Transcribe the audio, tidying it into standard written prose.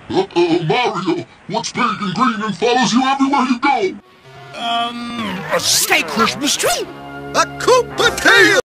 Mario, what's big and green and follows you everywhere you go? A Christmas tree? A coupe potato!